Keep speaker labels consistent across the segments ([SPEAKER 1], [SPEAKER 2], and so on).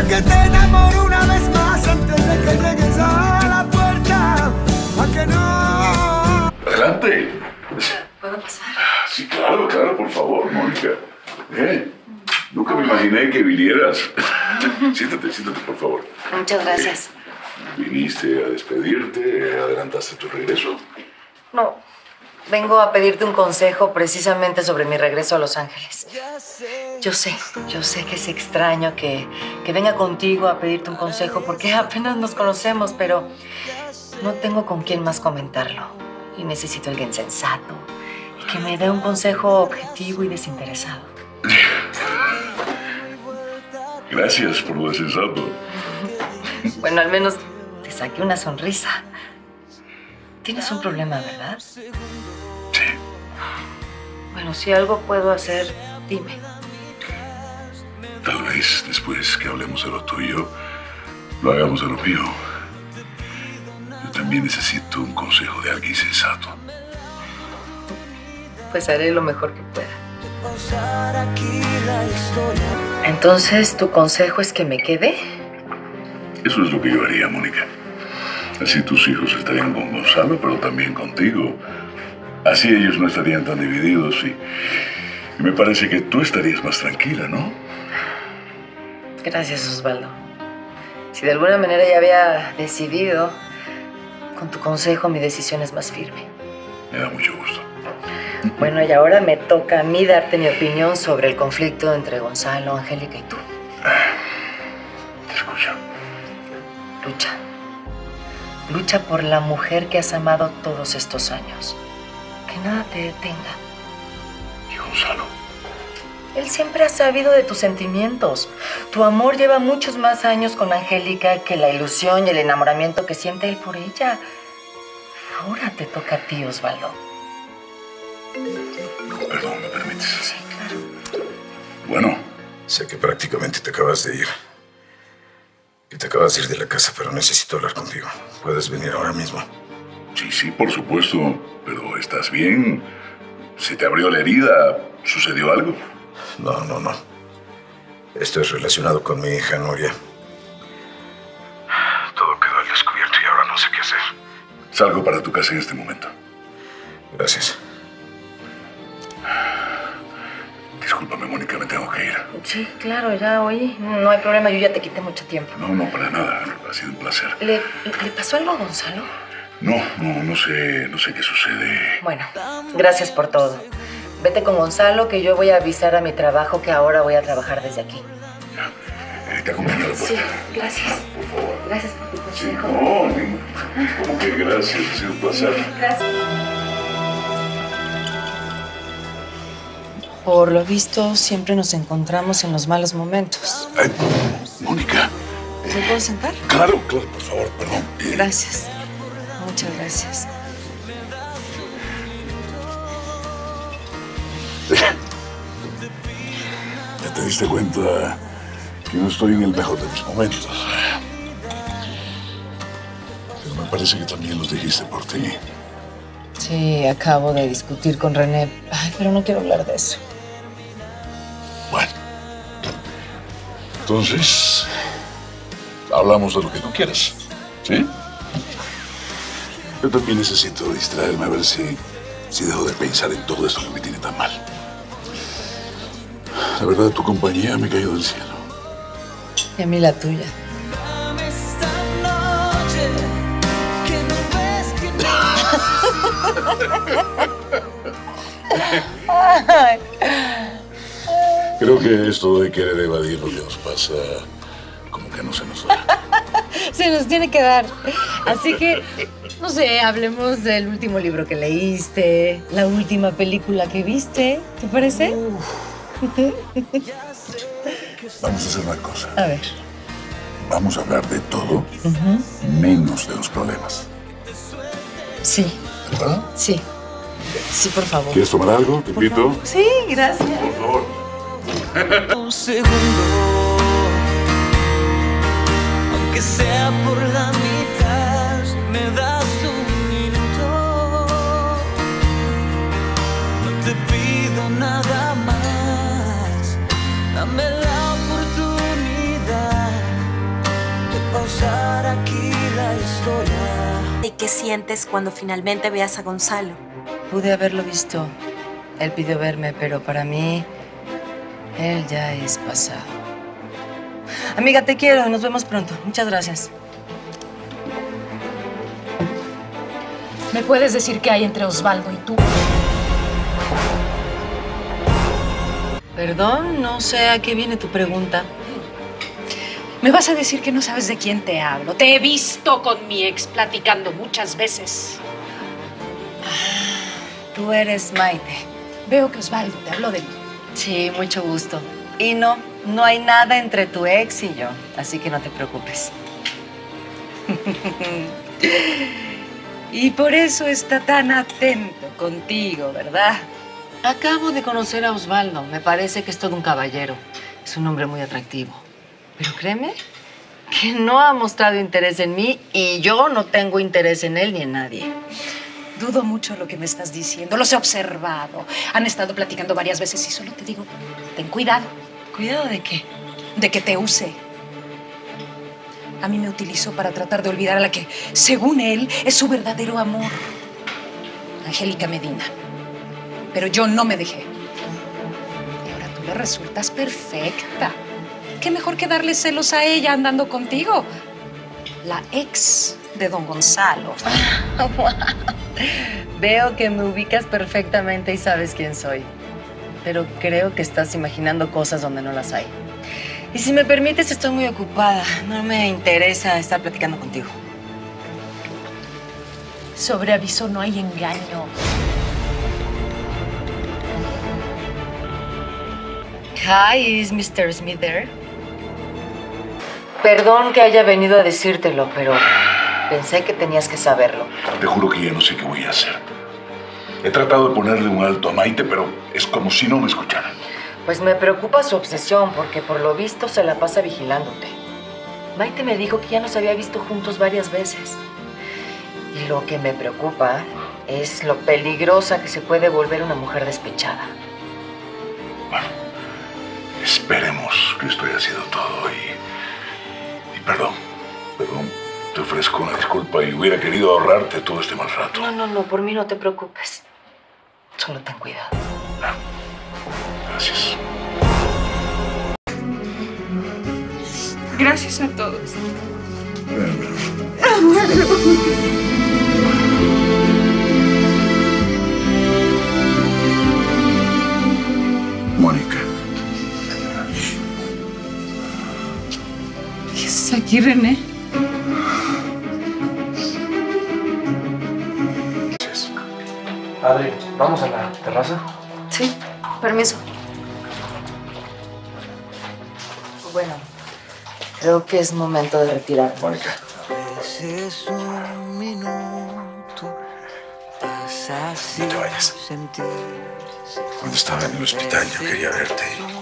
[SPEAKER 1] que te enamoro una vez más antes de que llegues a la puerta. ¿A que no?
[SPEAKER 2] Adelante.
[SPEAKER 3] ¿Puedo pasar?
[SPEAKER 2] Sí, claro, claro, por favor, Mónica. Nunca me imaginé que vinieras. Siéntate, por favor.
[SPEAKER 3] Muchas gracias.
[SPEAKER 2] ¿Viniste a despedirte? ¿Adelantaste tu regreso?
[SPEAKER 3] No, vengo a pedirte un consejo precisamente sobre mi regreso a Los Ángeles. Yo sé que es extraño que venga contigo a pedirte un consejo porque apenas nos conocemos, pero no tengo con quién más comentarlo. Y necesito a alguien sensato y que me dé un consejo objetivo y desinteresado.
[SPEAKER 2] Gracias por lo sensato.
[SPEAKER 3] Bueno, al menos te saqué una sonrisa. Tienes un problema, ¿verdad?
[SPEAKER 2] Sí.
[SPEAKER 3] Bueno, si algo puedo hacer, dime.
[SPEAKER 2] Tal vez después que hablemos de lo tuyo, lo hagamos de lo mío. Yo también necesito un consejo de alguien sensato.
[SPEAKER 3] Pues haré lo mejor que pueda. Entonces, ¿tu consejo es que me quede?
[SPEAKER 2] Eso es lo que yo haría, Mónica. Así tus hijos estarían con Gonzalo, pero también contigo. Así ellos no estarían tan divididos y me parece que tú estarías más tranquila, ¿no?
[SPEAKER 3] Gracias, Osvaldo. Si de alguna manera ya había decidido, con tu consejo mi decisión es más firme.
[SPEAKER 2] Me da mucho gusto.
[SPEAKER 3] Bueno, y ahora me toca a mí darte mi opinión sobre el conflicto entre Gonzalo, Angélica y tú.
[SPEAKER 2] Te escucho.
[SPEAKER 3] Lucha. Lucha por la mujer que has amado todos estos años. Que nada te detenga.
[SPEAKER 2] ¿Y Gonzalo?
[SPEAKER 3] Él siempre ha sabido de tus sentimientos. Tu amor lleva muchos más años con Angélica que la ilusión y el enamoramiento que siente él por ella. Ahora te toca a ti, Osvaldo.
[SPEAKER 2] Perdón, ¿me permites?
[SPEAKER 3] Sí, claro.
[SPEAKER 2] Bueno, sé que prácticamente te acabas de ir. Que te acabas de ir de la casa, pero necesito hablar contigo. ¿Puedes venir ahora mismo? Sí, por supuesto. Pero ¿estás bien? ¿Se te abrió la herida? ¿Sucedió algo? No. Esto es relacionado con mi hija, Nuria. Todo quedó al descubierto y ahora no sé qué hacer. Salgo para tu casa en este momento. Gracias. Discúlpame, Mónica, me tengo que ir.
[SPEAKER 3] Sí, claro, ya oí. No hay problema, yo ya te quité mucho tiempo.
[SPEAKER 2] No, para nada. Ha sido un placer.
[SPEAKER 3] ¿Le pasó algo a Gonzalo?
[SPEAKER 2] No sé qué sucede.
[SPEAKER 3] Bueno, gracias por todo. Vete con Gonzalo, que yo voy a avisar a mi trabajo que ahora voy a trabajar desde aquí.
[SPEAKER 2] Te acompaño a la puerta.
[SPEAKER 3] Sí, gracias.
[SPEAKER 2] Por favor.
[SPEAKER 3] Gracias por tu consejo.
[SPEAKER 2] ¿Cómo que gracias? Ha sido un placer.
[SPEAKER 3] Gracias. Por lo visto, siempre nos encontramos en los malos momentos.
[SPEAKER 2] Ay, Mónica.
[SPEAKER 3] ¿Me puedo sentar?
[SPEAKER 2] Claro, por favor, perdón.
[SPEAKER 3] Gracias. Muchas gracias.
[SPEAKER 2] ¿Ya te diste cuenta que no estoy en el mejor de mis momentos? Pero me parece que también los dijiste por ti.
[SPEAKER 3] Sí, acabo de discutir con René. Ay, pero no quiero hablar de eso.
[SPEAKER 2] Bueno. Entonces, hablamos de lo que tú quieras, ¿sí? Yo también necesito distraerme a ver si dejo de pensar en todo esto que me tiene tan mal. La verdad, tu compañía me cayó del cielo.
[SPEAKER 3] Y a mí la tuya.
[SPEAKER 2] Creo que esto de querer evadir lo que nos pasa, como que no se nos da.
[SPEAKER 3] Se nos tiene que dar. Así que, no sé, hablemos del último libro que leíste, la última película que viste. ¿Te parece?
[SPEAKER 2] Vamos a hacer una cosa.
[SPEAKER 3] A ver.
[SPEAKER 2] Vamos a hablar de todo, menos de los problemas.
[SPEAKER 3] Sí.
[SPEAKER 2] ¿Verdad?
[SPEAKER 3] Sí. Sí, por favor.
[SPEAKER 2] ¿Quieres tomar algo? Te invito.
[SPEAKER 3] Sí, gracias.
[SPEAKER 2] Por favor.
[SPEAKER 1] Un segundo, aunque sea por la mitad, me das un minuto. No te pido nada más, dame la oportunidad
[SPEAKER 4] ¿Y qué sientes cuando finalmente veas a Gonzalo?
[SPEAKER 3] Pude haberlo visto. Él pidió verme, pero para mí, él ya es pasado. Amiga, te quiero. Nos vemos pronto. Muchas gracias.
[SPEAKER 5] ¿Me puedes decir qué hay entre Osvaldo y tú?
[SPEAKER 3] Perdón, no sé a qué viene tu pregunta.
[SPEAKER 5] ¿Me vas a decir que no sabes de quién te hablo? Te he visto con mi ex platicando muchas veces.
[SPEAKER 3] Tú eres Maite.
[SPEAKER 5] Veo que Osvaldo te habló de mí.
[SPEAKER 3] Sí, mucho gusto. Y no hay nada entre tu ex y yo, así que no te preocupes.
[SPEAKER 5] Y por eso está tan atento contigo, ¿verdad?
[SPEAKER 3] Acabo de conocer a Osvaldo. Me parece que es todo un caballero. Es un hombre muy atractivo. Pero créeme que no ha mostrado interés en mí y yo no tengo interés en él ni en nadie.
[SPEAKER 5] Dudo mucho lo que me estás diciendo. Los he observado. Han estado platicando varias veces y solo te digo, ten cuidado.
[SPEAKER 3] ¿Cuidado de qué?
[SPEAKER 5] De que te use. A mí me utilizó para tratar de olvidar a la que, según él, es su verdadero amor. Angélica Medina. Pero yo no me dejé. Y ahora tú le resultas perfecta. ¿Qué mejor que darle celos a ella andando contigo? La ex de don Gonzalo.
[SPEAKER 3] Veo que me ubicas perfectamente y sabes quién soy. Pero creo que estás imaginando cosas donde no las hay. Y si me permites, estoy muy ocupada. No me interesa estar platicando contigo.
[SPEAKER 5] Sobre aviso no hay engaño.
[SPEAKER 3] Hi, is Mr. Smith there? Perdón que haya venido a decírtelo, pero pensé que tenías que saberlo.
[SPEAKER 2] Te juro que ya no sé qué voy a hacer. He tratado de ponerle un alto a Maite, pero es como si no me escuchara.
[SPEAKER 3] Pues me preocupa su obsesión, porque por lo visto se la pasa vigilándote. Maite me dijo que ya nos había visto juntos varias veces. Y lo que me preocupa es lo peligrosa que se puede volver una mujer despechada.
[SPEAKER 2] Bueno, esperemos que esto haya sido todo y perdón, te ofrezco una disculpa y hubiera querido ahorrarte todo este mal rato.
[SPEAKER 3] No, por mí no te preocupes. Solo ten cuidado.
[SPEAKER 2] Gracias.
[SPEAKER 6] Gracias a todos.
[SPEAKER 2] Mónica.
[SPEAKER 6] ¿Qué haces aquí, René?
[SPEAKER 2] Gracias.
[SPEAKER 7] Adri, ¿vamos a la terraza?
[SPEAKER 3] Sí, permiso. Bueno, creo que es momento de retirar.
[SPEAKER 2] Mónica. No te vayas. Cuando estaba en el hospital yo quería verte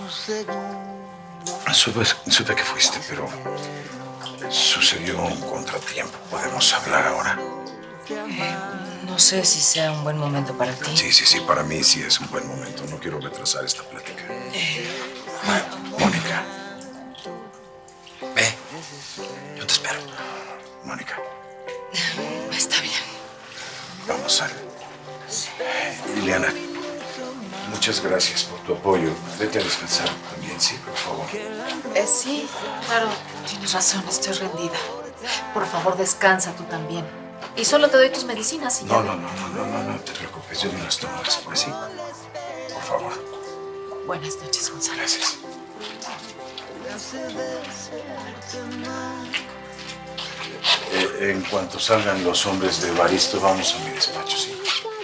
[SPEAKER 2] y supe que fuiste, pero sucedió un contratiempo. ¿Podemos hablar ahora?
[SPEAKER 3] No sé si sea un buen momento para ti.
[SPEAKER 2] Sí, para mí sí es un buen momento. No quiero retrasar esta plática. Mónica. Ve. Yo te espero. Mónica.
[SPEAKER 3] Está bien.
[SPEAKER 2] Vamos a... Liliana, muchas gracias por tu apoyo. Vete a descansar también, sí, por favor.
[SPEAKER 3] Sí, claro, tienes razón, estoy rendida. Por favor, descansa tú también. Y solo te doy tus medicinas y ya.
[SPEAKER 2] No te preocupes, yo me las tomo después, ¿sí? Por favor.
[SPEAKER 3] Buenas noches, Gonzalo.
[SPEAKER 2] Gracias. En cuanto salgan los hombres de Baristo, vamos a mi despacho, ¿sí?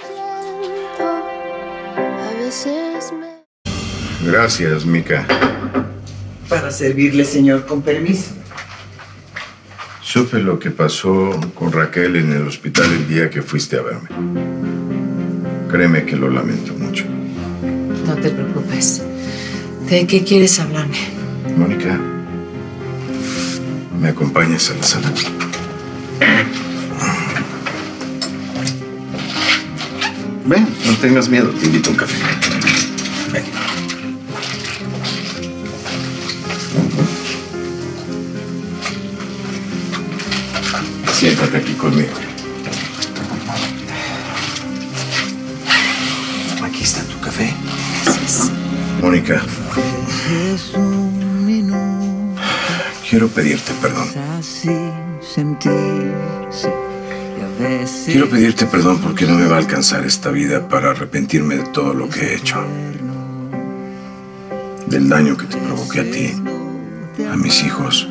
[SPEAKER 2] Gracias, Mica.
[SPEAKER 8] Para servirle, señor, con permiso.
[SPEAKER 2] Supe lo que pasó con Raquel en el hospital el día que fuiste a verme. Créeme que lo lamento mucho.
[SPEAKER 3] No te preocupes. ¿De qué quieres hablarme?
[SPEAKER 2] Mónica, ¿me acompañas a la sala? Ven, no tengas miedo, te invito a un café. Ven. Siéntate aquí conmigo. Mónica, quiero pedirte perdón. Quiero pedirte perdón porque no me va a alcanzar esta vida para arrepentirme de todo lo que he hecho. Del daño que te provoqué a ti, a mis hijos,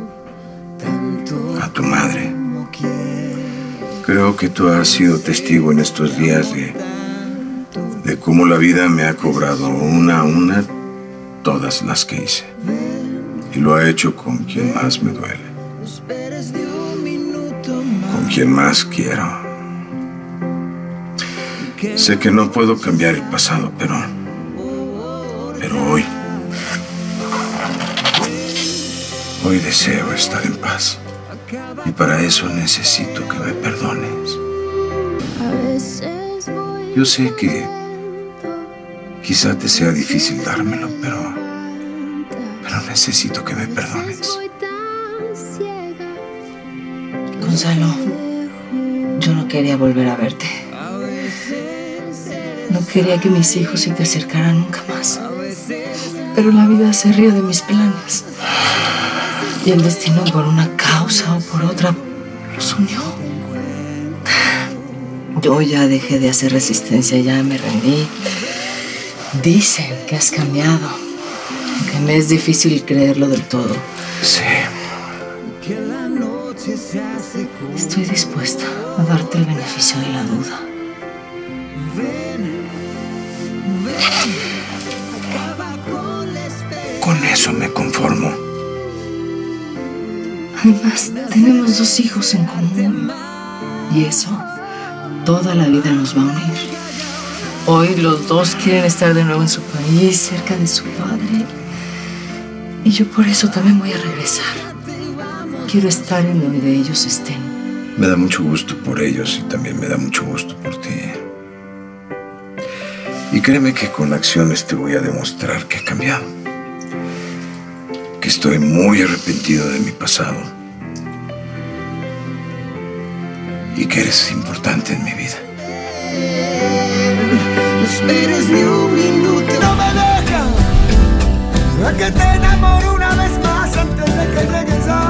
[SPEAKER 2] a tu madre. Creo que tú has sido testigo en estos días de cómo la vida me ha cobrado una a una todas las que hice. Y lo ha hecho con quien más me duele. Con quien más quiero. Sé que no puedo cambiar el pasado, pero hoy deseo estar en paz. Y para eso necesito que me perdones. Yo sé que quizá te sea difícil dármelo, pero necesito que me perdones.
[SPEAKER 3] Gonzalo, yo no quería volver a verte. No quería que mis hijos se te acercaran nunca más. Pero la vida se rió de mis planes. Y el destino, por una causa o por otra, los unió. Yo ya dejé de hacer resistencia, ya me rendí. Dicen que has cambiado, aunque me es difícil creerlo del todo.
[SPEAKER 2] Sí.
[SPEAKER 3] Estoy dispuesta a darte el beneficio de la duda.
[SPEAKER 2] Con eso me conformo.
[SPEAKER 3] Además, tenemos 2 hijos en común. Y eso, toda la vida nos va a unir. Hoy los 2 quieren estar de nuevo en su país, cerca de su padre. Y yo por eso también voy a regresar. Quiero estar en donde ellos estén.
[SPEAKER 2] Me da mucho gusto por ellos y también me da mucho gusto por ti. Y créeme que con acciones te voy a demostrar que he cambiado. Que estoy muy arrepentido de mi pasado. Y que eres importante en mi vida.
[SPEAKER 1] No esperes ni un minuto. No me dejas. A que te enamoro una vez más antes de que llegues a